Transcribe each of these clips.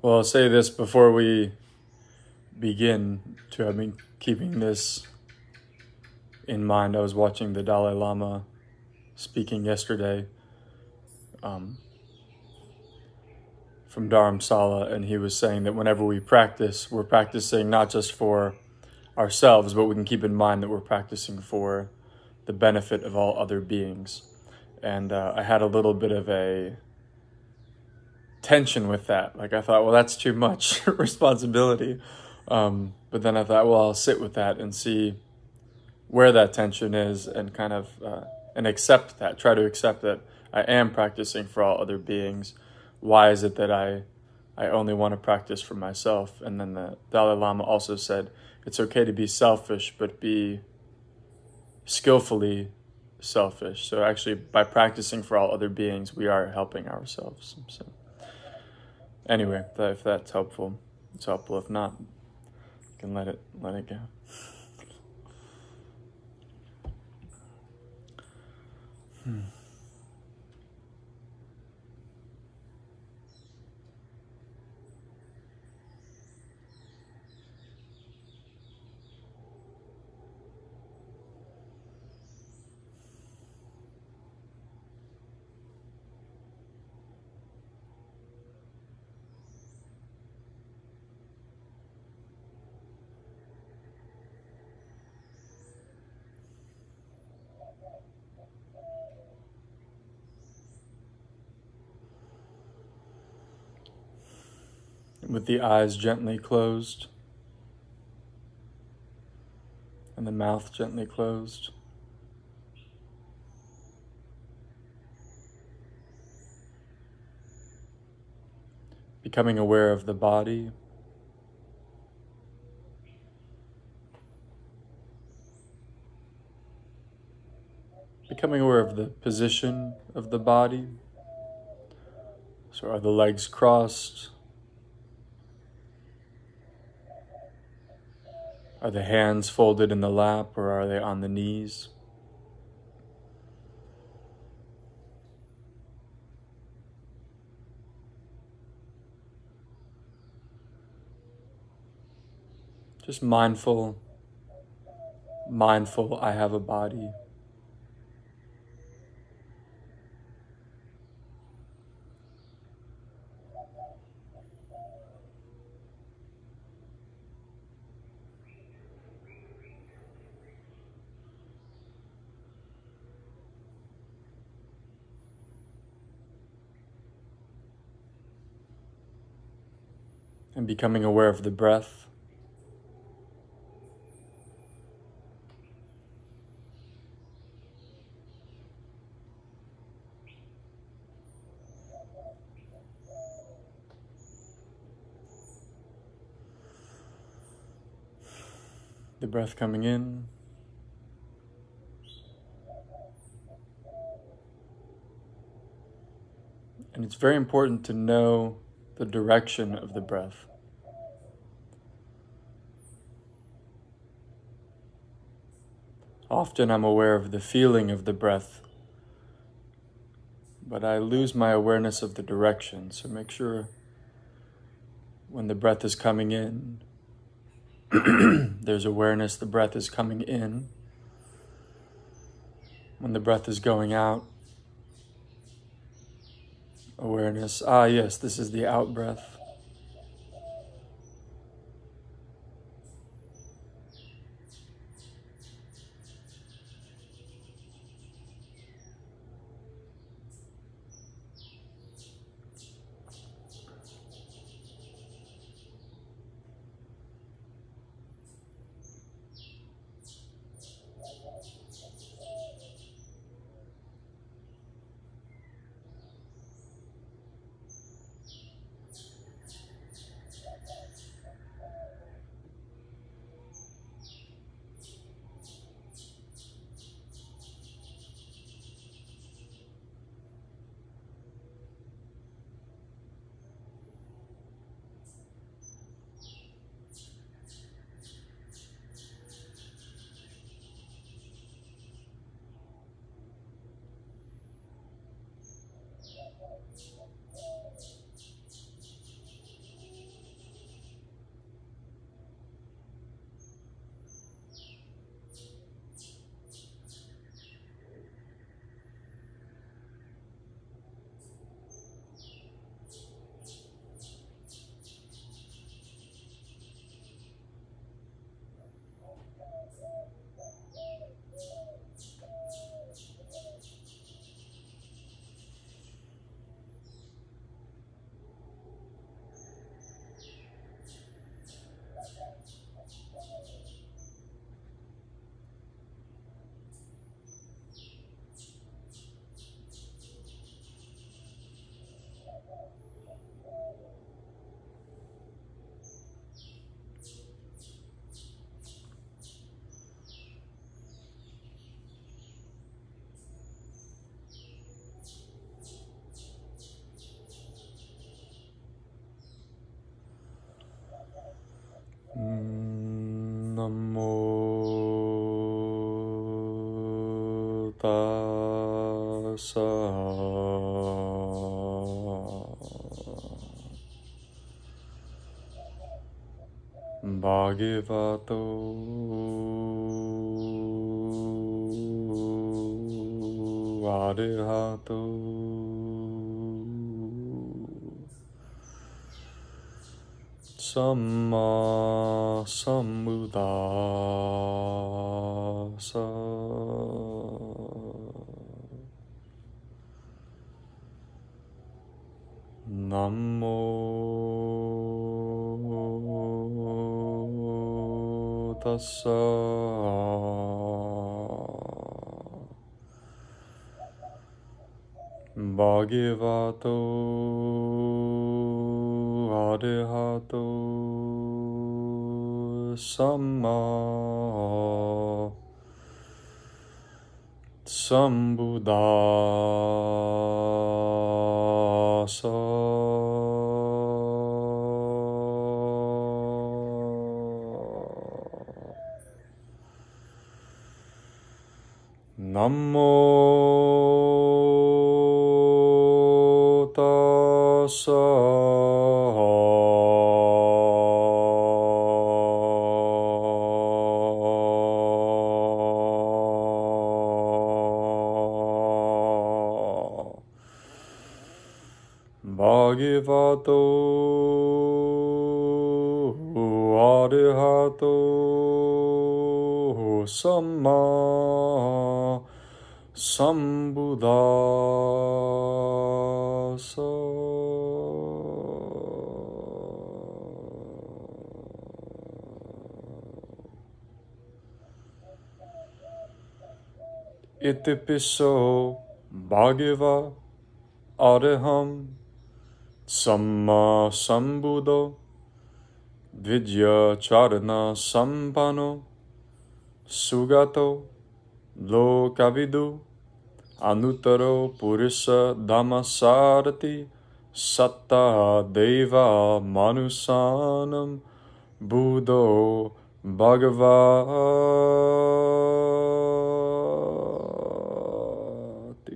Well, I'll say this before we begin, to have been keeping this in mind. I was watching the Dalai Lama speaking yesterday from Dharamsala, and he was saying that whenever we practice, we're practicing not just for ourselves, but we can keep in mind that we're practicing for the benefit of all other beings. And I had a little bit of a tension with that. Like, I thought, well, that's too much responsibility. But then I thought, well, I'll sit with that and see where that tension is, and kind of and accept that, try to accept that I am practicing for all other beings. Why is it that I only want to practice for myself? And then the Dalai Lama also said, it's okay to be selfish, but be skillfully selfish. So actually, by practicing for all other beings, we are helping ourselves. So anyway, if that's helpful, it's helpful. If not, you can let it go. With the eyes gently closed and the mouth gently closed, becoming aware of the body, becoming aware of the position of the body. So are the legs crossed? Are the hands folded in the lap, or are they on the knees? Just mindful, I have a body. And becoming aware of the breath. The breath coming in. And it's very important to know the direction of the breath. Often I'm aware of the feeling of the breath, but I lose my awareness of the direction. So make sure when the breath is coming in, there's awareness the breath is coming in. When the breath is going out, awareness, yes, this is the out breath. Namo tassa bhagavato arahato samma sambuddhassa. Namo tassa bhagavato arahato samma sambuddhassa. Namo tassa bhagavato arahato samma sambuddhassa. Itipiso bhagava araham samma sambuddho vidya charana sampano sugato lokavidu anuttaro purisa dhammasarati satta deva manusanam buddho bhagavati.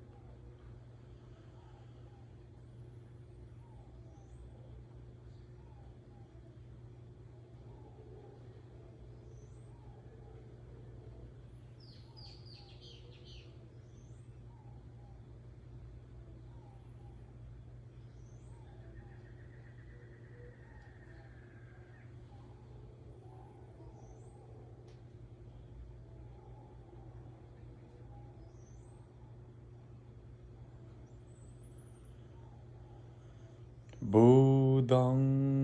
Buddhaṃ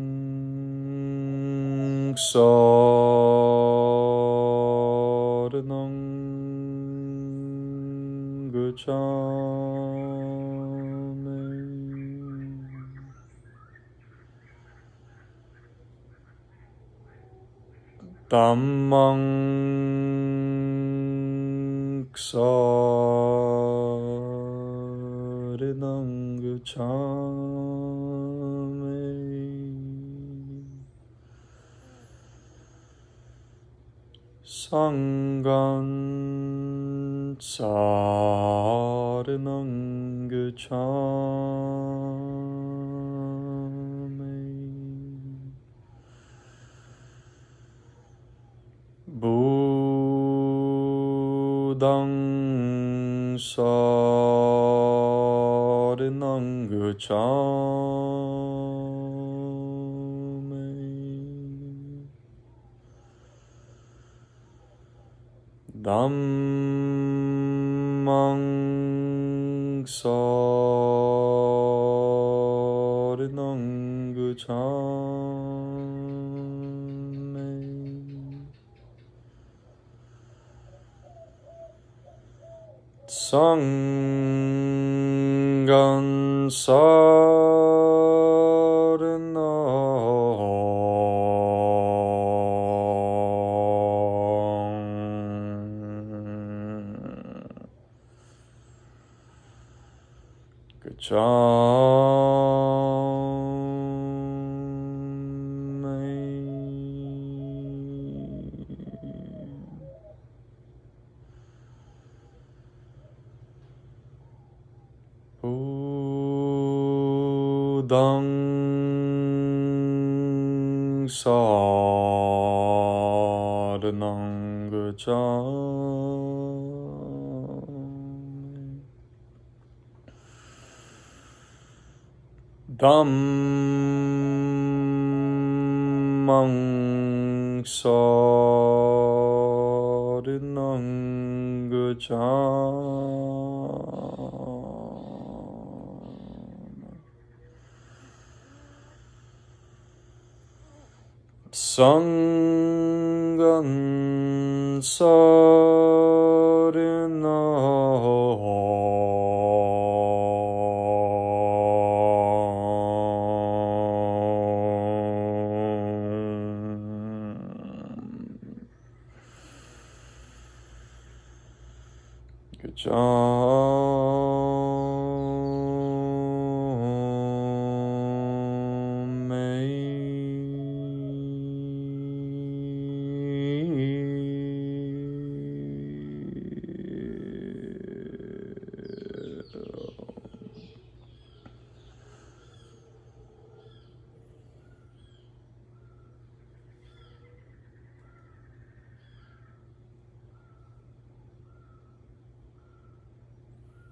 saranam gacchāmi Dhammam saranam gacchāmi Sangham saranam gacchāmi Buddhaṃ saranam gacchāmi Dhammam saranam gacchāmi Sangham saranam gacchāmi Buddhang saranang gacchami Dhammang saranang gacchami Sanghang saranang gacchami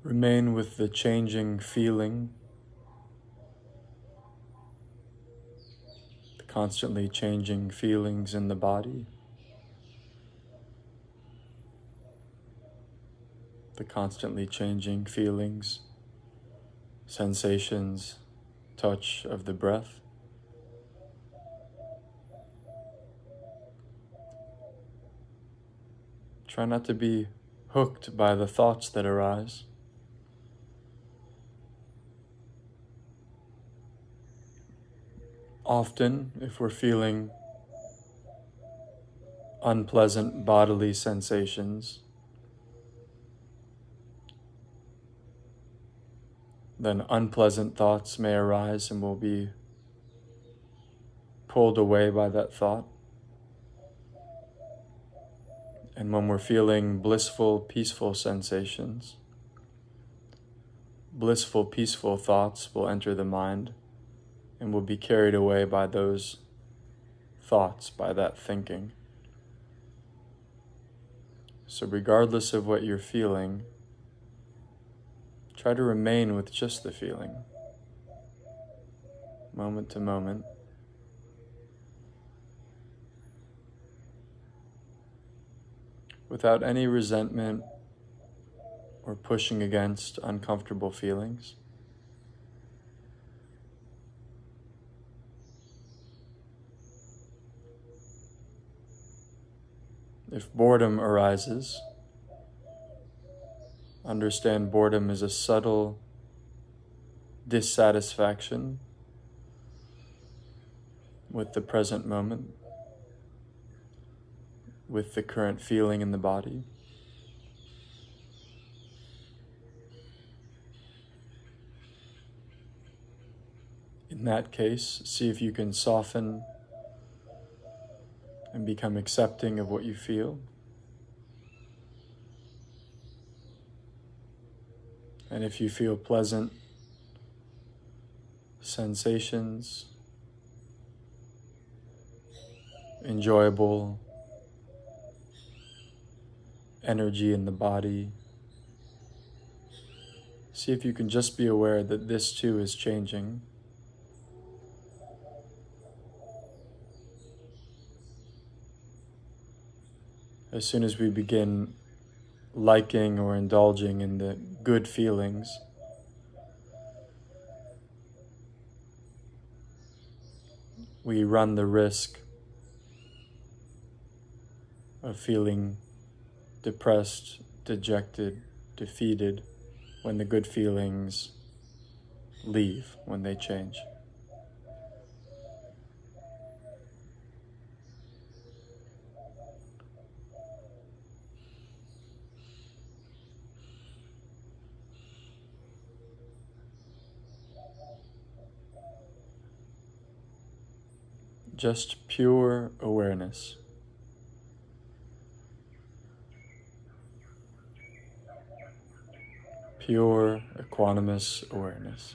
Remain with the changing feeling, the constantly changing feelings in the body, the constantly changing feelings, sensations, touch of the breath. Try not to be hooked by the thoughts that arise. Often, if we're feeling unpleasant bodily sensations, then unpleasant thoughts may arise and we'll be pulled away by that thought. And when we're feeling blissful, peaceful sensations, blissful, peaceful thoughts will enter the mind and we'll be carried away by those thoughts, by that thinking. So regardless of what you're feeling, try to remain with just the feeling, moment to moment. Without any resentment or pushing against uncomfortable feelings. If boredom arises, understand boredom is a subtle dissatisfaction with the present moment, with the current feeling in the body. In that case, see if you can soften and become accepting of what you feel. And if you feel pleasant sensations, enjoyable energy in the body, see if you can just be aware that this too is changing. As soon as we begin liking or indulging in the good feelings, we run the risk of feeling depressed, dejected, defeated when the good feelings leave, when they change. Just pure awareness. Pure, equanimous awareness.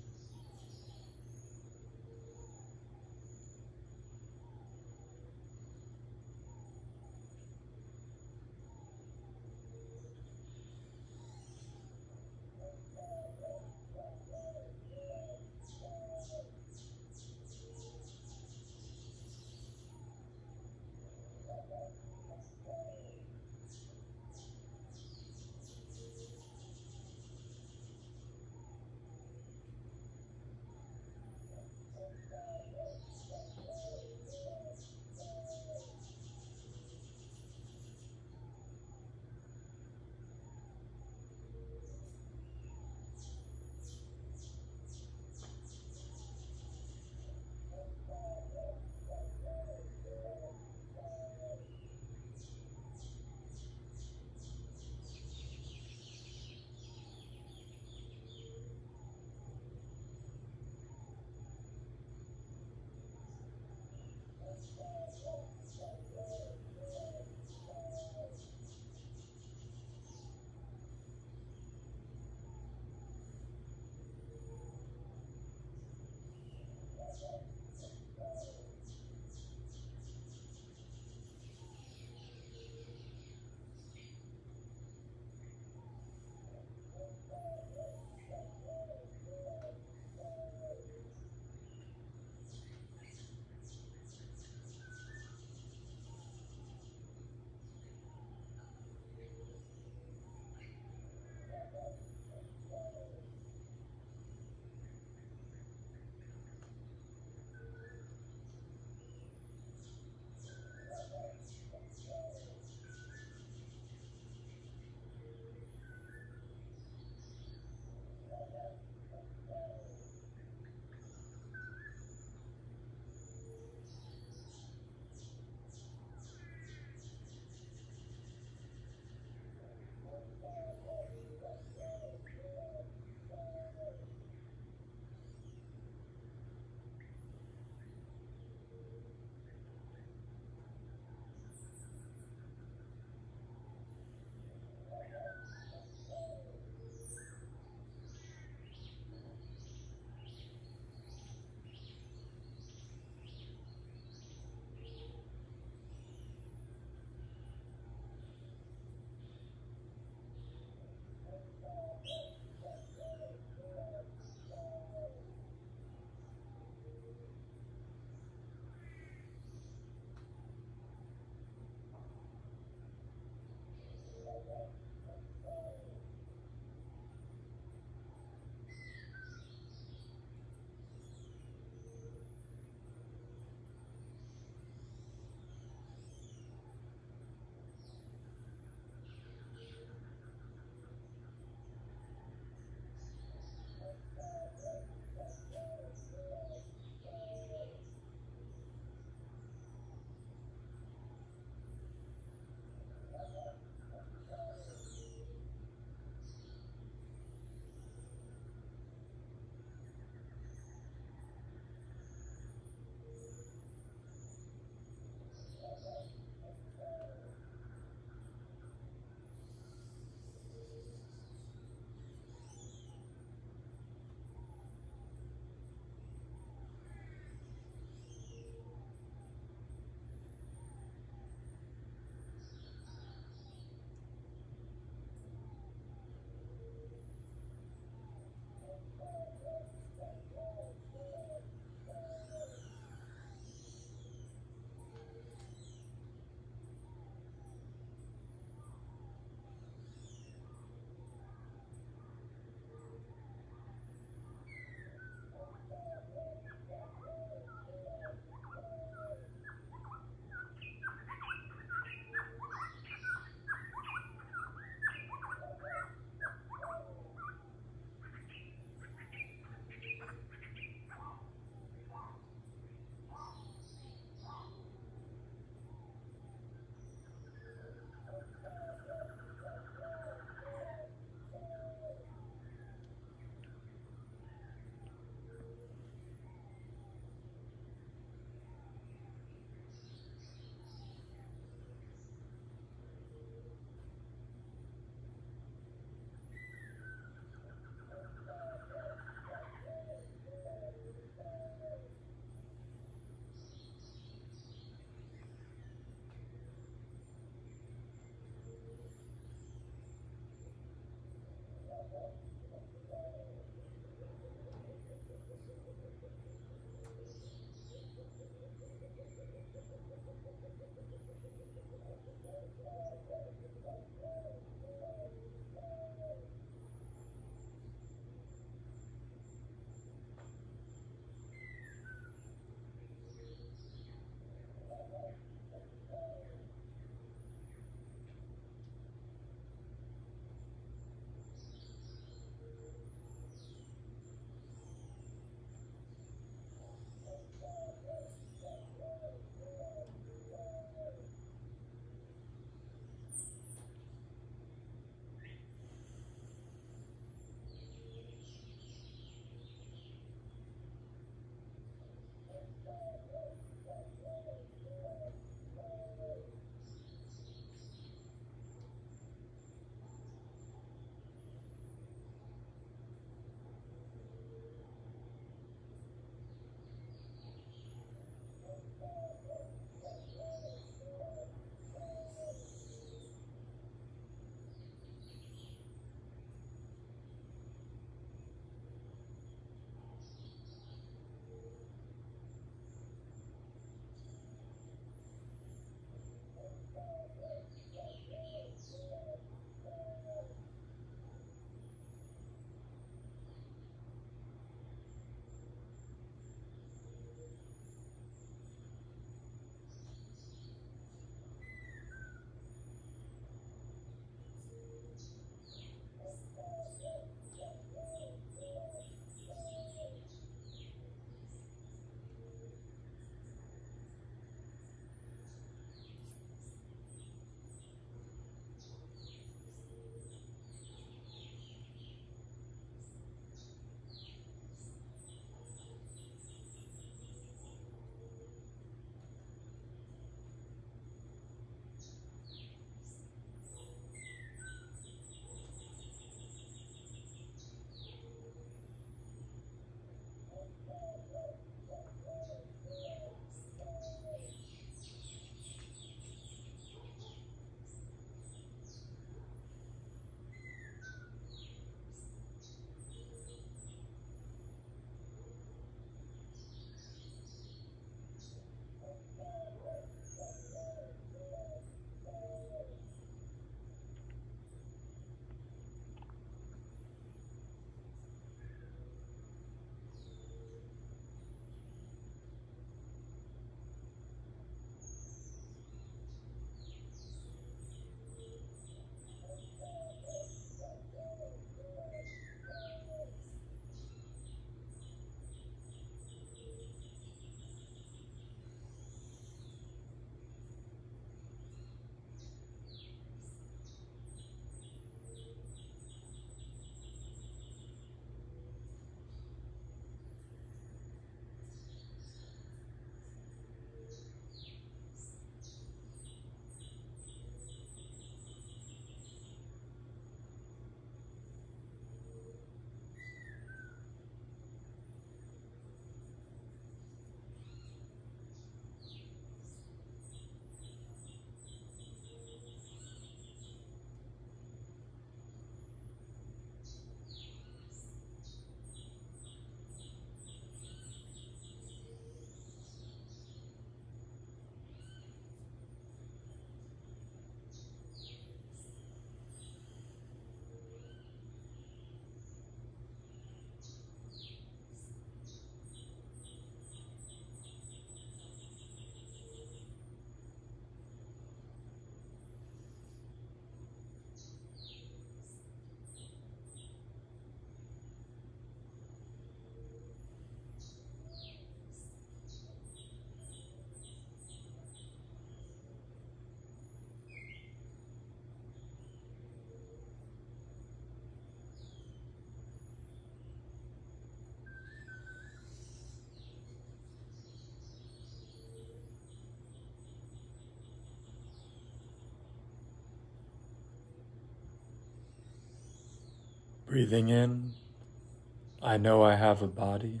Breathing in, I know I have a body.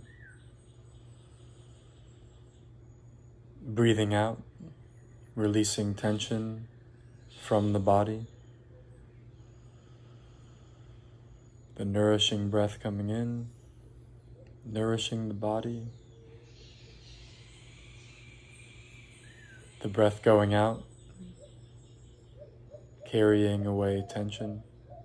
Breathing out, releasing tension from the body. The nourishing breath coming in, nourishing the body. The breath going out, carrying away tension.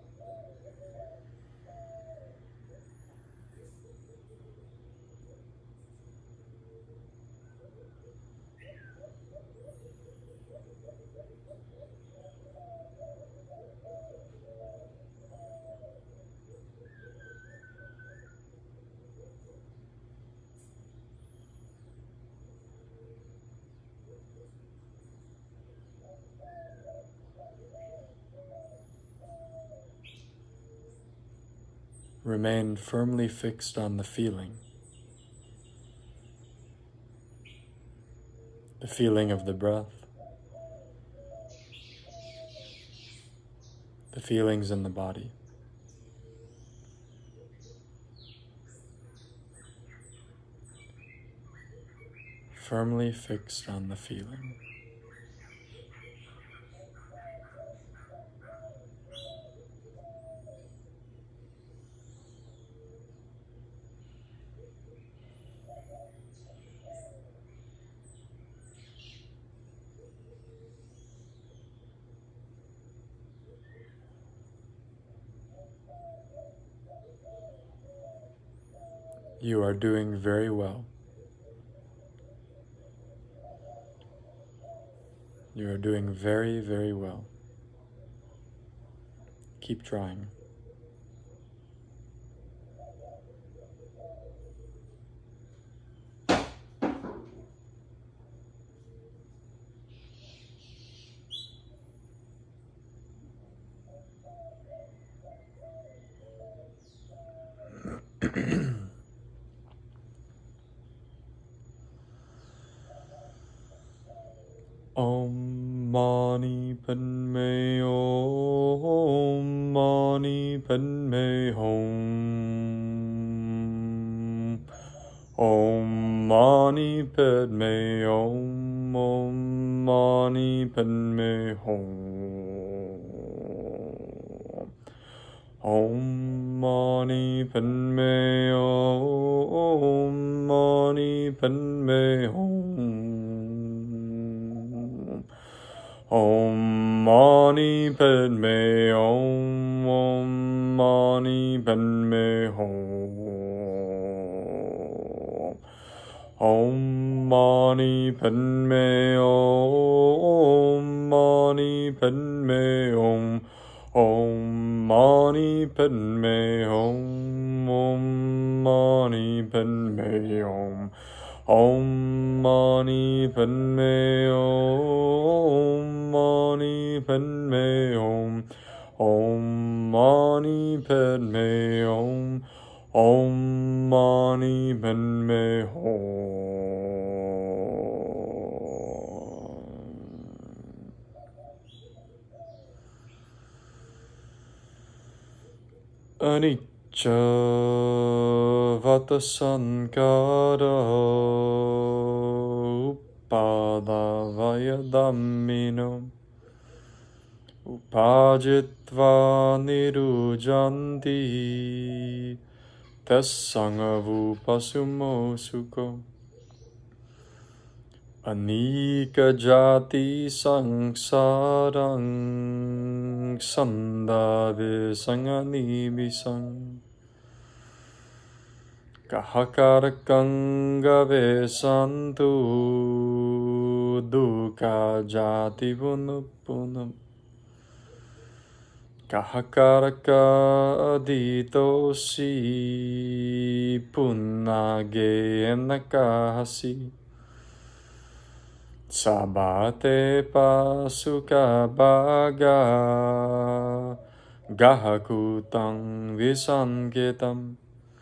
Remain firmly fixed on the feeling of the breath, the feelings in the body. Firmly fixed on the feeling. You are doing very well. You are doing very, very well. Keep trying. Om Mani Padme Om Mani Padme Hum. Om Mani Padme Om Om Mani Padme Hum. Om Mani Padme Om Mani Padme Hum. Om Mani Padme Om Om Mani Padme Hum. Om Mani Padme Om Mani Padme Hum. Om Mani Padme Hum Om Mani Padme Hum. Om Mani Padme Om Mani Padme Hum. Om Mani Padme Hum. Om Mani Padme Hum. Anicca vata sankara upadavaya dhammino upajitva nirujanti tassangavupasumo sukho anika jati sangsarang sandave sanganibisang kahakarakang gave santu dukkha jati punupunam kahakaraka aditosi punnage enakahasi sabate pasuka baga gahakutang visanketam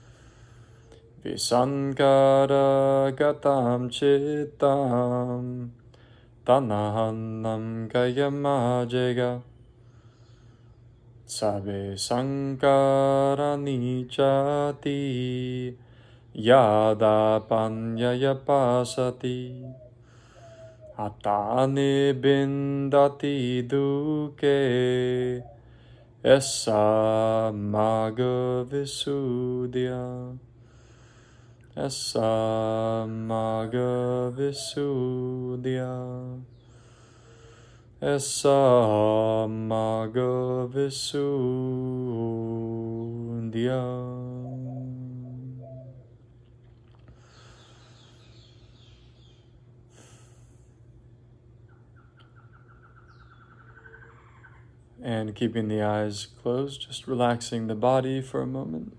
visankara gatam citam tanahannam kayamajega Sabe sankara nichati yada panyaya pasati atane bindati duke essa maga visudya essa maga visudya essa maga visudya. And keeping the eyes closed, just relaxing the body for a moment.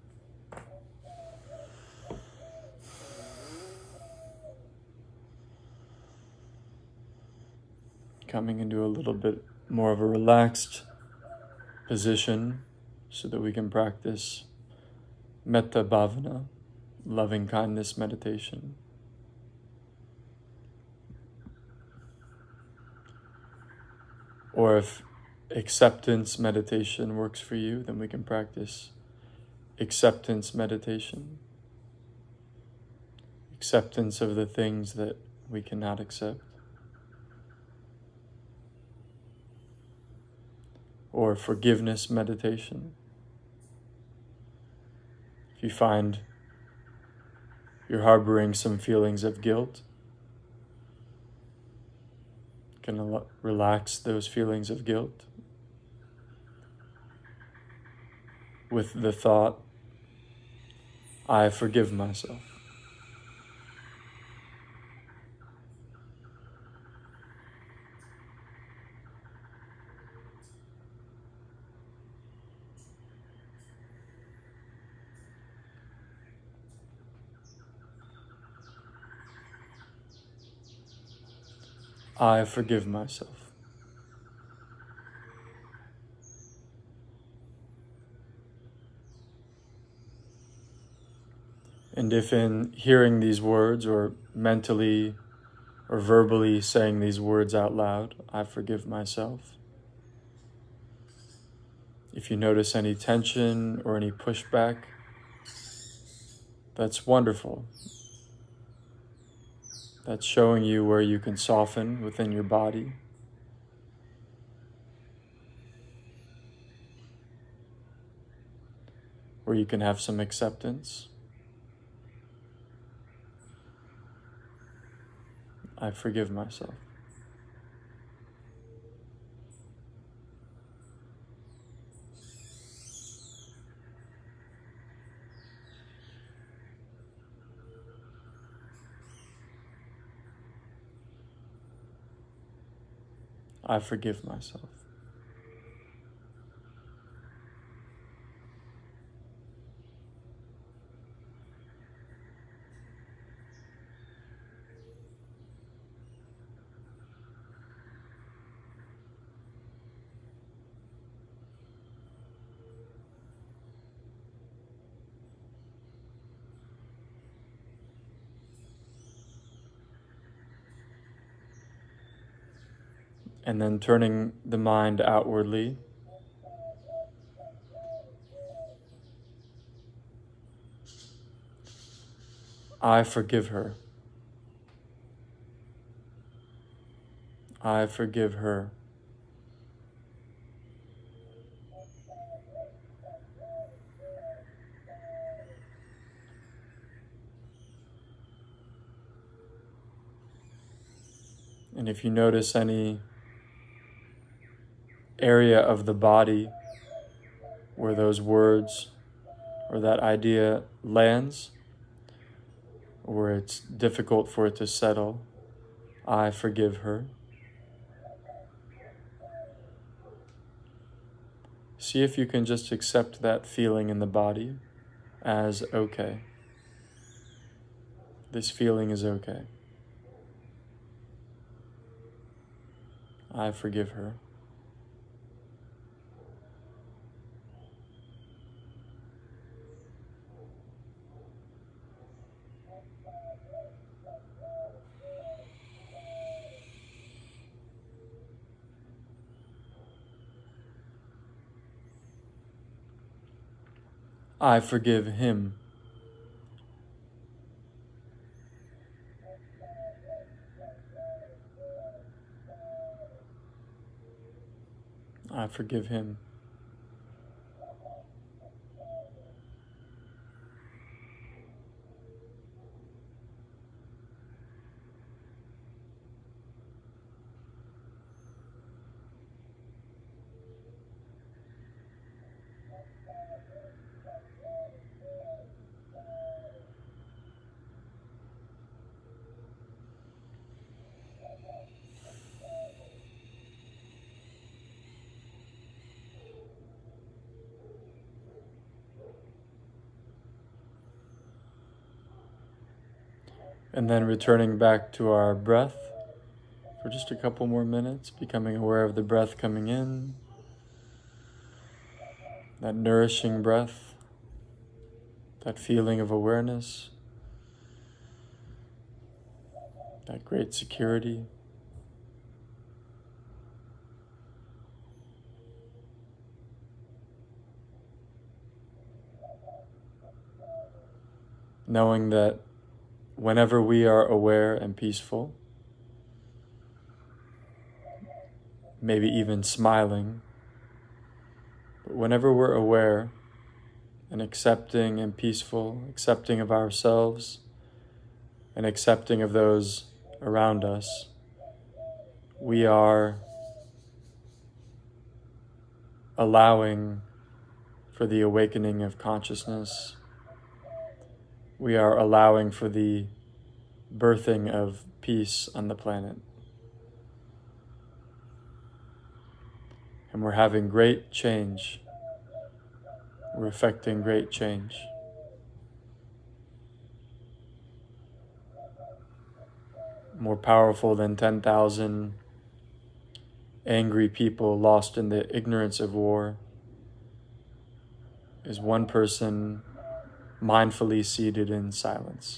Coming into a little bit more of a relaxed position so that we can practice mettā bhavana, loving kindness meditation. Or if acceptance meditation works for you, then we can practice acceptance meditation. Acceptance of the things that we cannot accept. Or forgiveness meditation. If you find you're harboring some feelings of guilt, you can relax those feelings of guilt with the thought, I forgive myself. I forgive myself. And if in hearing these words or mentally or verbally saying these words out loud, I forgive myself, if you notice any tension or any pushback, that's wonderful. That's showing you where you can soften within your body. Where you can have some acceptance. I forgive myself. I forgive myself. And then turning the mind outwardly, I forgive her. I forgive her. And if you notice any area of the body where those words or that idea lands, or where it's difficult for it to settle, I forgive her. See if you can just accept that feeling in the body as okay. This feeling is okay. I forgive her. I forgive him. I forgive him. And then returning back to our breath for just a couple more minutes, becoming aware of the breath coming in, that nourishing breath, that feeling of awareness, that great security. Knowing that whenever we are aware and peaceful, maybe even smiling, but whenever we're aware and accepting and peaceful, accepting of ourselves and accepting of those around us, we are allowing for the awakening of consciousness. We are allowing for the birthing of peace on the planet. And we're having great change. We're affecting great change. More powerful than 10,000 angry people lost in the ignorance of war is one person mindfully seated in silence.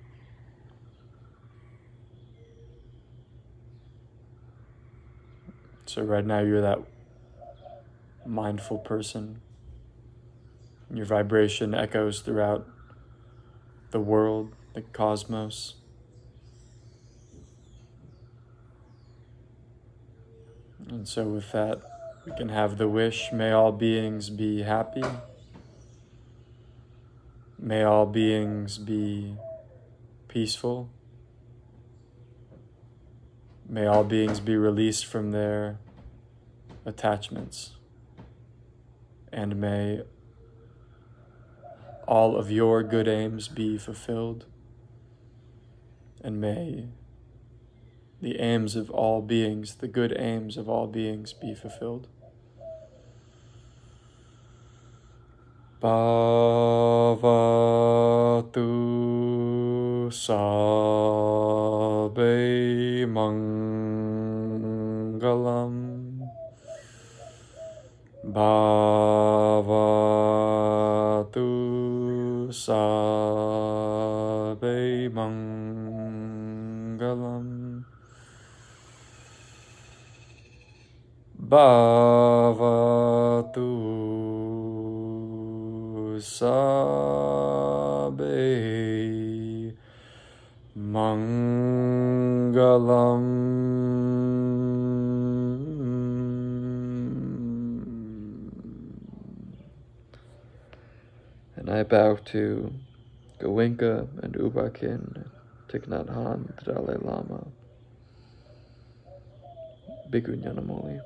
So right now you're that mindful person. Your vibration echoes throughout the world, the cosmos. And so with that, we can have the wish, may all beings be happy. May all beings be peaceful. May all beings be released from their attachments. And may all of your good aims be fulfilled. And may the aims of all beings, the good aims of all beings be fulfilled. Bhavatu sabbe mangalam. Bhavatu sabbe mangalam. Bhavatu sabbe mangalam. And I bow to Goenka and Ubakin, Thich Nhat Hanh, the Dalai Lama, Bhikkhu Nyanamoli.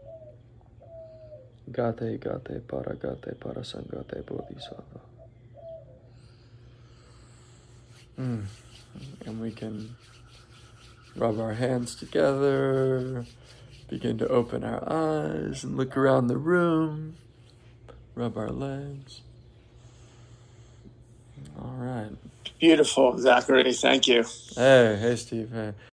Gate parasangate bodhisattva. And we can rub our hands together, begin to open our eyes and look around the room, rub our legs. All right. Beautiful, Zachary. Thank you. Hey, Steve. Hey.